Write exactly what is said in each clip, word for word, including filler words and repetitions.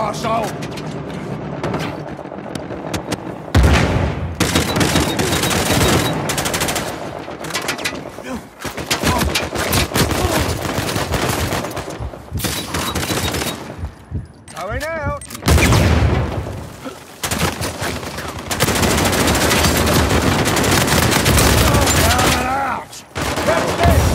arsehole! Going out! Down and out! That's it!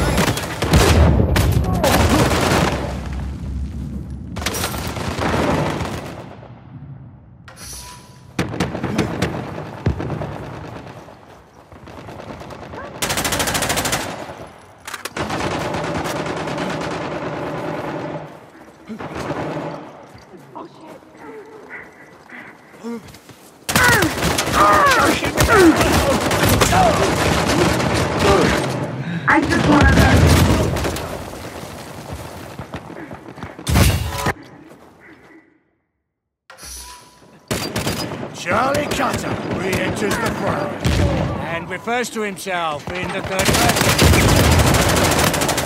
I just wanted to... Charlie Cutter re-enters the fray and refers to himself in the third person.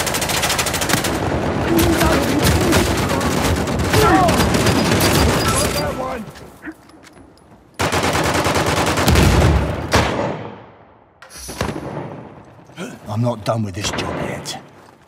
I'm not done with this job yet.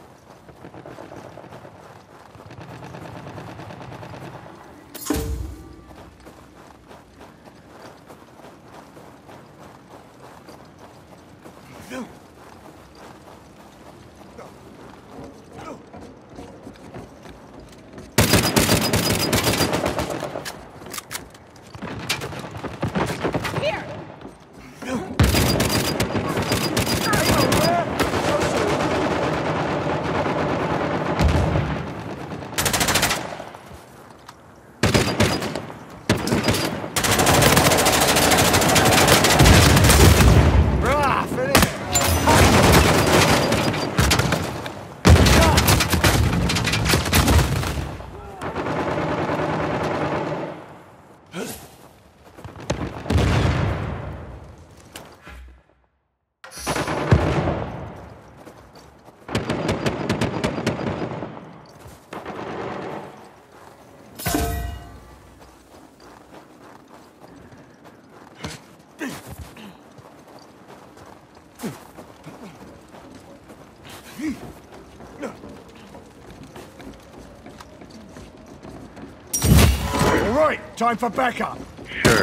All right, time for backup. Sure.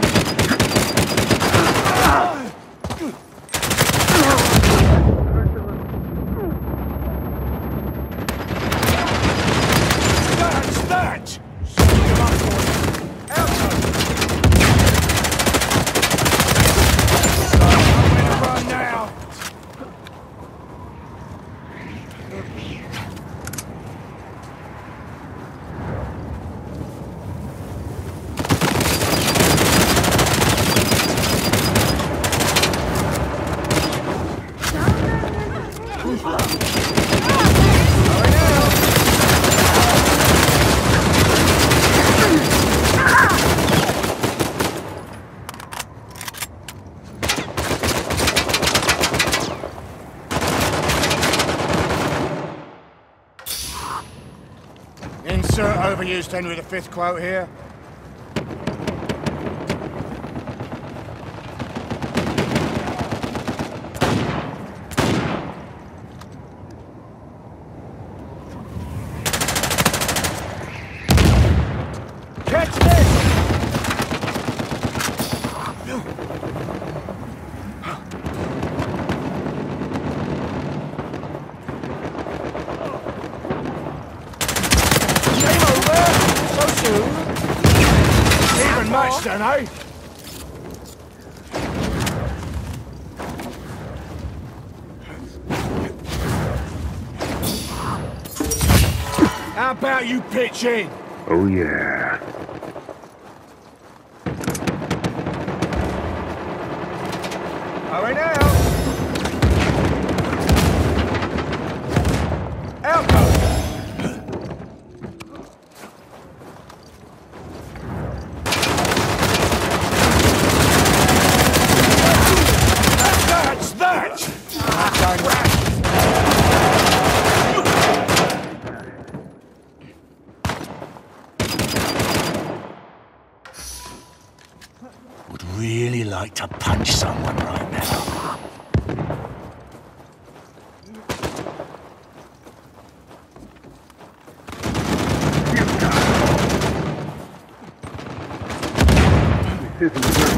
That's that! Run now! Insert overused Henry the Fifth quote here. Catch this! Even much, then, eh? How about you pitch in? Oh, yeah. Hurry now! Out goes! like to punch someone right now. This isn't good.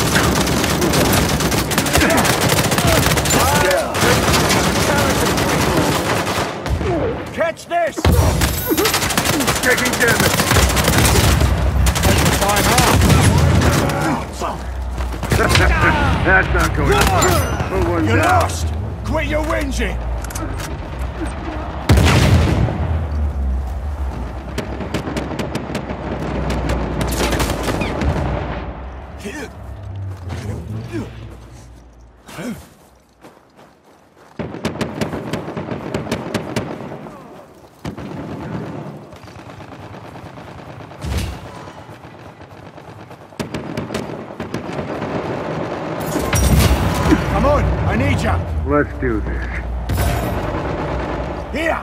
Catch this! Taking damage. Time out. That's not going to work. Put one You're down. lost! Quit your whinging! Come on, I need you. Let's do this. Here.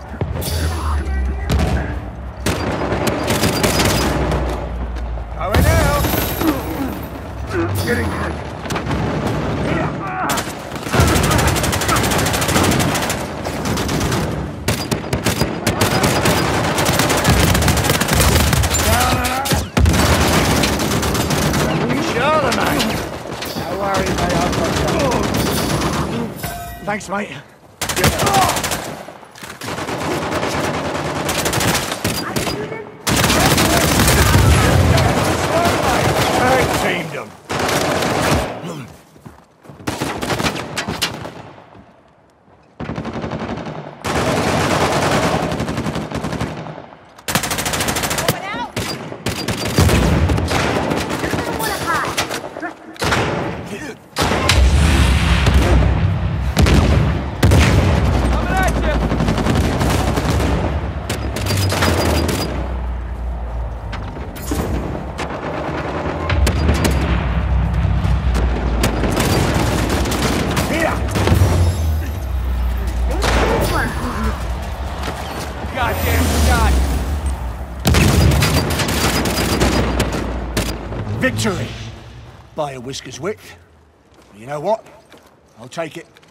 Going out. Getting hit. Charlemagne. No worries, mate. I've got you. Thanks, mate. Tag teamed them. Goddamn shot! Victory! By a whisker's width. You know what? I'll take it.